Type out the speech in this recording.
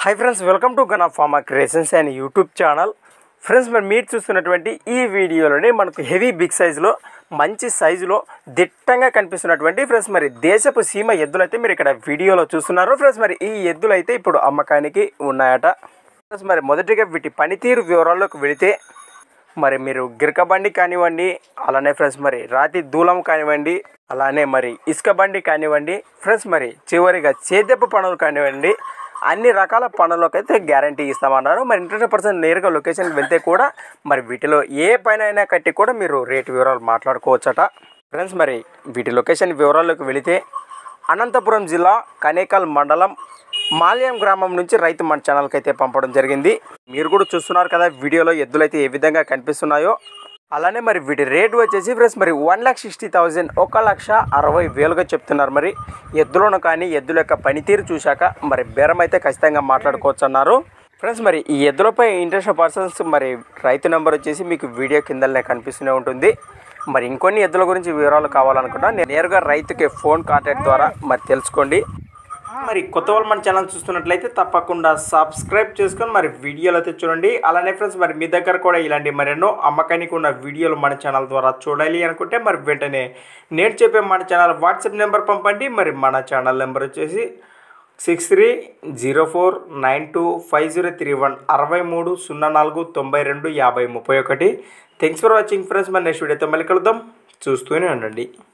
Hi friends, welcome to Gana pharma creations and YouTube channel. Friends, మరి మీరు చూస్తున్నటువంటి ఈ వీడియోలోనే మనకు హెవీ బిగ్ సైజులో మంచి సైజులో దిట్టంగా కనిపిస్తున్నటువంటి ఫ్రెండ్స్ మరి దేశపు సీమ ఎద్దులు అయితే మీరు ఇక్కడ వీడియోలో చూస్తున్నారు. ఫ్రెండ్స్, మరి ఈ ఎద్దులు అయితే ఇప్పుడు అమ్మకానికి ఉన్నాయట. ఫ్రెండ్స్, మరి మొదటిగా వీటి పనితీరు వివరాల్లోకి వెళితే మరి మీరు గిరక బండి కానివ్వండి, అలానే ఫ్రెండ్స్ మరి రాతి దూలం కానివ్వండి, అలానే మరి ఇసుక బండి కానివ్వండి, ఫ్రెండ్స్ మరి చివరిగా చేదెప్ప పనులు కానివ్వండి, అన్ని రకాల పనులకు అయితే గ్యారంటీ ఇస్తామన్నారు. మరి ఇంట్రెస్ట్ నేరుగా లొకేషన్కి వెళ్తే కూడా మరి వీటిలో ఏ పైన అయినా కట్టి కూడా మీరు రేటు వివరాలు మాట్లాడుకోవచ్చట. ఫ్రెండ్స్, మరి వీటి లొకేషన్ వివరాల్లోకి వెళితే అనంతపురం జిల్లా కనేకల్ మండలం మాల్యం గ్రామం నుంచి రైతు మన ఛానల్కి అయితే పంపడం జరిగింది. మీరు కూడా చూస్తున్నారు కదా వీడియోలో ఎద్దులు అయితే ఏ విధంగా కనిపిస్తున్నాయో. అలానే మరి వీటి రేటు వచ్చేసి ఫ్రెండ్స్ మరి 1,60,000 1,60,000గా చెప్తున్నారు. మరి ఎద్దులను కానీ ఎద్దుల యొక్క పనితీరు చూశాక మరి బేరం అయితే ఖచ్చితంగా మాట్లాడుకోవచ్చు అన్నారు. ఫ్రెండ్స్, మరి ఈ ఎద్దులపై ఇంట్రెస్ట్ పర్సన్స్ మరి రైతు నెంబర్ వచ్చేసి మీకు వీడియో కిందనే కనిపిస్తూనే ఉంటుంది. మరి ఇంకొన్ని ఎద్దుల గురించి వివరాలు కావాలనుకున్నా నేరుగా రైతుకి ఫోన్ కాంటాక్ట్ ద్వారా మరి తెలుసుకోండి. మరి కొత్త వాళ్ళు మన ఛానల్ చూస్తున్నట్లయితే తప్పకుండా సబ్స్క్రైబ్ చేసుకొని మరి వీడియోలు అయితే చూడండి. అలానే ఫ్రెండ్స్, మరి మీ దగ్గర కూడా ఇలాంటి మరెన్నో అమ్మకానికి ఉన్న వీడియోలు మన ఛానల్ ద్వారా చూడాలి అనుకుంటే మరి వెంటనే నేను చెప్పే మన ఛానల్ వాట్సాప్ నెంబర్ పంపండి. మరి మన ఛానల్ నెంబర్ వచ్చేసి 6304925031 6304925031. Thanks for watching friends. మరి నెక్స్ట్ వీడియోతో మళ్ళీ కలుద్దాం. చూస్తూనే ఉండండి.